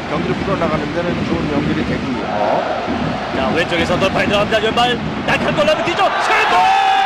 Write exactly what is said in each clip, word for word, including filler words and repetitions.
경기를 풀어나가는 데는 좋은 연결이 되고요. 자, 왼쪽에서 돌파에 들어갑니다. 왼발 날카로운 골 넘기죠. 슛골!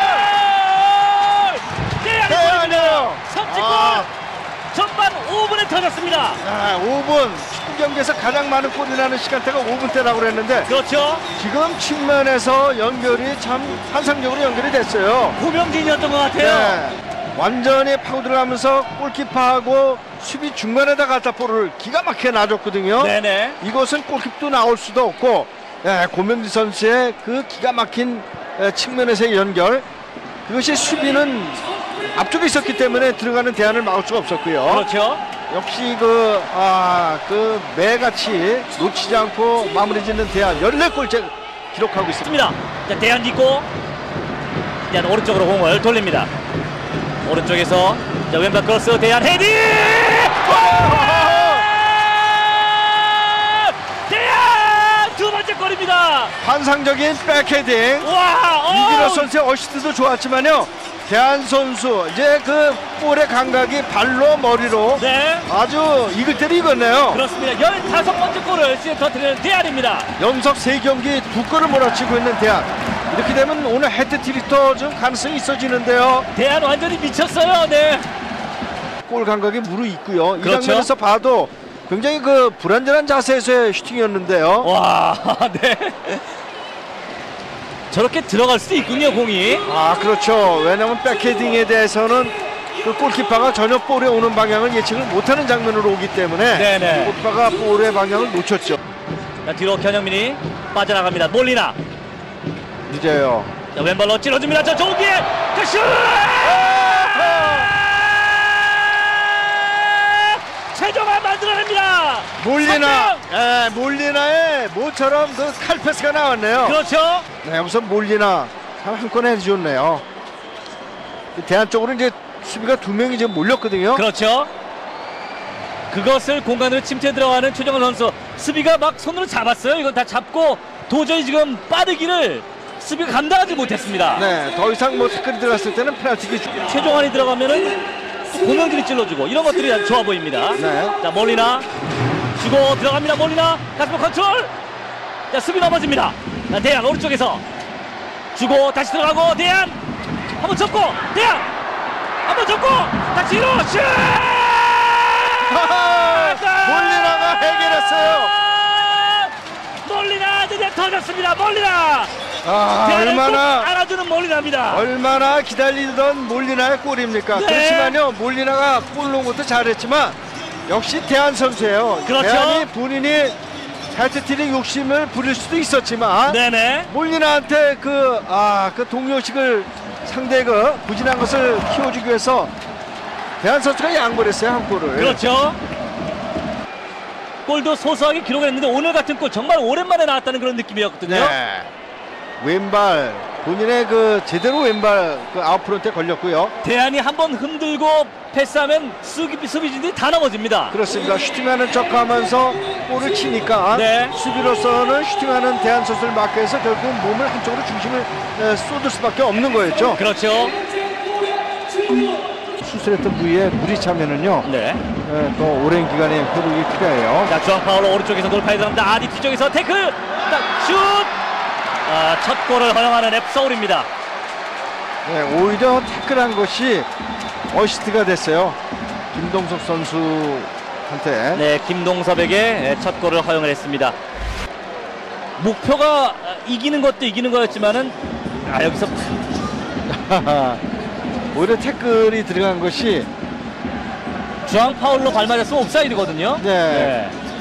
대안이요. 선취골. 아. 전반 오 분에 터졌습니다. 아, 오 분 축구 경기에서 가장 많은 골이 나는 시간대가 오 분대라고 그랬는데 그렇죠. 지금 측면에서 연결이 참 환상적으로 연결이 됐어요. 고명진이었던 것 같아요. 네, 완전히 파고 들어가면서 골키퍼하고 수비 중간에다 갖다 볼을 기가 막히게 놔줬거든요. 네네. 이곳은 골키퍼도 나올 수도 없고, 네, 고명진 선수의 그 기가 막힌 측면에서의 연결, 그것이 수비는 앞쪽에 있었기 때문에 들어가는 대안을 막을 수가 없었고요. 그렇죠. 역시 그, 아, 그 매같이 놓치지 않고 마무리 짓는 대안 열네 골째 기록하고 있습니다. 자, 대안 딛고 대안 오른쪽으로 공을 돌립니다. 오른쪽에서 자, 왼발 크로스 대안 헤딩! 대안 두 번째 골입니다. 환상적인 백헤딩. 와! 어! 이기로 선수의 어시스트도 좋았지만요, 대한 선수 이제 그 볼의 감각이 발로 머리로 네. 아주 익을 때를 익었네요. 그렇습니다. 열다섯 번째 골을 시즌 터뜨리는 대안입니다. 연속 세 경기 두 골을 몰아치고 있는 대안. 이렇게 되면 오늘 헤트트릭도 좀 가능성이 있어지는데요. 대안 완전히 미쳤어요. 네. 골 감각이 무르익고요. 이 그렇죠. 장면에서 봐도 굉장히 그 불안전한 자세에서의 슈팅이었는데요. 와, 네. 저렇게 들어갈 수도 있군요, 공이. 아, 그렇죠. 왜냐하면 백헤딩에 대해서는 그 골키퍼가 전혀 볼에 오는 방향을 예측을 못하는 장면으로 오기 때문에 네네. 골키퍼가 볼의 방향을 놓쳤죠. 자, 뒤로 견영민이 빠져나갑니다. 몰리나. 늦어요. 자, 왼발로 찔러줍니다. 저 좋은 기회. 그 슛! 최종화 만들어냅니다. 몰리나, 예, 몰리나의 모처럼 그 칼패스가 나왔네요. 그렇죠. 네, 우선 몰리나 한 건 해주셨네요. 대한 쪽으로 이제 수비가 두 명이 지금 몰렸거든요. 그렇죠. 그것을 공간으로 침투해 들어가는 최정원 선수. 수비가 막 손으로 잡았어요. 이건 다 잡고 도저히 지금 빠르기를 수비가 감당하지 못했습니다. 네, 더 이상 뭐 태클이 들어갔을 때는 페널티기. 최종환이 들어가면은 고명들이 찔러주고 이런 것들이 아주 좋아 보입니다. 네. 자, 몰리나 주고 들어갑니다. 몰리나 가슴 컨트롤. 자, 수비 넘어집니다. 자, 대안 오른쪽에서 주고 다시 들어가고 대안 한번 접고 대안 한번 접고 다시 뒤로 슛! 몰리나가 해결했어요. 몰리나 드디어 터졌습니다. 몰리나. 아, 대안을 꼭 얼마나 알아주는 몰리나입니다. 얼마나 기다리던 몰리나의 골입니까? 네. 그렇지만요, 몰리나가 골 넣은 것도 잘했지만 역시 대한 선수예요. 그렇죠. 대한이 본인이 헤트트릭 욕심을 부릴 수도 있었지만 네네. 몰리나한테 그, 아, 그 동료식을 상대 그 부진한 것을 키워주기 위해서 대한 선수가 양보를 했어요, 한 골을. 그렇죠. 골도 소소하게 기록을 했는데 오늘 같은 골 정말 오랜만에 나왔다는 그런 느낌이었거든요. 네. 왼발, 본인의 그 제대로 왼발 그 아웃프론트에 걸렸고요. 대안이 한번 흔들고 패스하면 수비, 수비진들이 다 넘어집니다. 그렇습니다. 슈팅하는 척하면서 볼을 치니까 네. 수비로서는 슈팅하는 대한 선수를 막기 위해서 결국 몸을 한쪽으로 중심을 에, 쏟을 수밖에 없는 거였죠. 그렇죠. 수술했던 부위에 물이 차면은요, 네. 에, 더 오랜 기간의 회복이 필요해요. 자, 주앙 파울로 오른쪽에서 돌파에 들어갑니다. 아디 뒤쪽에서 태클. 딱 슛. 아, 첫 골을 허용하는 앱서울입니다. 네, 오히려 태클한 것이 어시스트가 됐어요. 김동석 선수한테. 네, 김동섭에게 첫 골을 허용을 했습니다. 목표가 이기는 것도 이기는 거였지만은 아, 여기서 오히려 태클이 들어간 것이 주앙 파울로 발 맞았으면 옵사이드거든요. 네. 네.